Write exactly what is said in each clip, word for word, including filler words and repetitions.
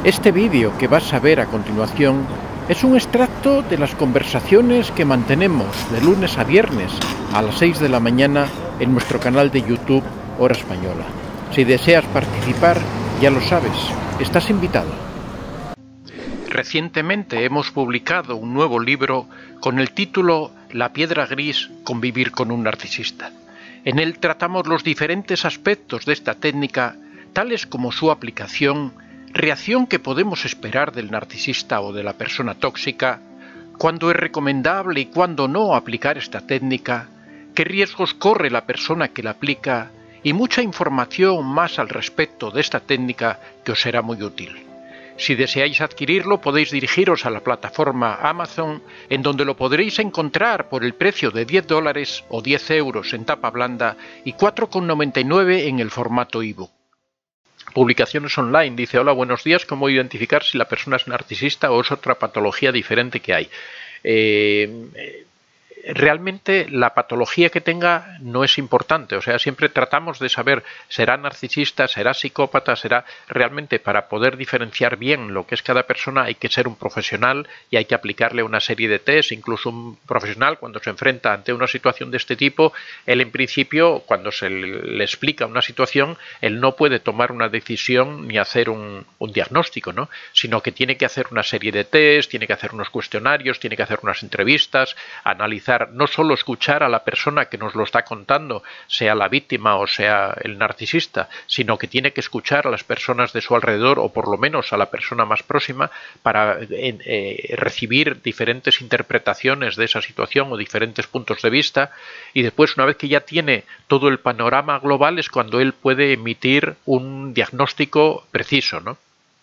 Este vídeo que vas a ver a continuación es un extracto de las conversaciones que mantenemos de lunes a viernes a las seis de la mañana en nuestro canal de YouTube Hora Española. Si deseas participar, ya lo sabes, estás invitado. Recientemente hemos publicado un nuevo libro con el título La piedra gris, convivir con un narcisista. En él tratamos los diferentes aspectos de esta técnica, tales como su aplicación, reacción que podemos esperar del narcisista o de la persona tóxica, cuándo es recomendable y cuándo no aplicar esta técnica, qué riesgos corre la persona que la aplica y mucha información más al respecto de esta técnica que os será muy útil. Si deseáis adquirirlo, podéis dirigiros a la plataforma Amazon, en donde lo podréis encontrar por el precio de diez dólares o diez euros en tapa blanda y cuatro con noventa y nueve en el formato ebook. Publicaciones online. Dice: hola, buenos días, ¿cómo identificar si la persona es narcisista o es otra patología diferente que hay? Eh, realmente la patología que tenga no es importante, o sea, siempre tratamos de saber, será narcisista, será psicópata, será realmente, para poder diferenciar bien lo que es cada persona hay que ser un profesional y hay que aplicarle una serie de test. Incluso un profesional, cuando se enfrenta ante una situación de este tipo, él en principio, cuando se le explica una situación, él no puede tomar una decisión ni hacer un, un diagnóstico, ¿no? Sino que tiene que hacer una serie de test, tiene que hacer unos cuestionarios, tiene que hacer unas entrevistas, analizar, no solo escuchar a la persona que nos lo está contando, sea la víctima o sea el narcisista, sino que tiene que escuchar a las personas de su alrededor, o por lo menos a la persona más próxima, para eh, eh, recibir diferentes interpretaciones de esa situación o diferentes puntos de vista, y después, una vez que ya tiene todo el panorama global, es cuando él puede emitir un diagnóstico preciso, ¿no?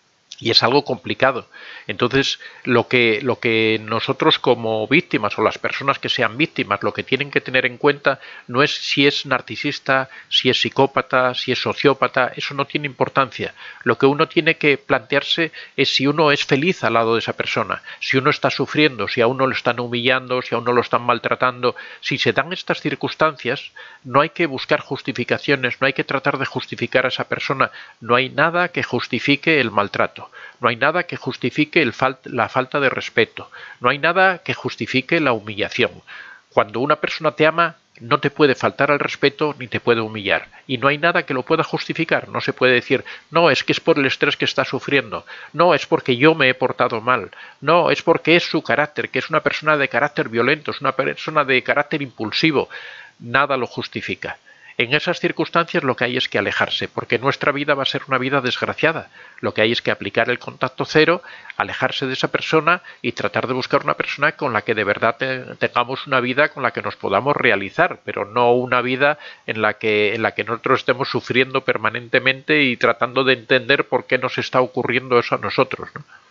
Y es algo complicado. Entonces, lo que, lo que nosotros como víctimas, o las personas que sean víctimas, lo que tienen que tener en cuenta no es si es narcisista, si es psicópata, si es sociópata. Eso no tiene importancia. Lo que uno tiene que plantearse es si uno es feliz al lado de esa persona, si uno está sufriendo, si a uno lo están humillando, si a uno lo están maltratando. Si se dan estas circunstancias, no hay que buscar justificaciones, no hay que tratar de justificar a esa persona. No hay nada que justifique el maltrato. No hay nada que justifique el fal- la falta de respeto. No hay nada que justifique la humillación. Cuando una persona te ama, no te puede faltar al respeto ni te puede humillar. Y no hay nada que lo pueda justificar. No se puede decir: no, es que es por el estrés que está sufriendo. No, es porque yo me he portado mal. No, es porque es su carácter, que es una persona de carácter violento, es una persona de carácter impulsivo. Nada lo justifica. En esas circunstancias lo que hay es que alejarse, porque nuestra vida va a ser una vida desgraciada. Lo que hay es que aplicar el contacto cero, alejarse de esa persona y tratar de buscar una persona con la que de verdad te, tengamos una vida con la que nos podamos realizar, pero no una vida en la que, en la que nosotros estemos sufriendo permanentemente y tratando de entender por qué nos está ocurriendo eso a nosotros, ¿no?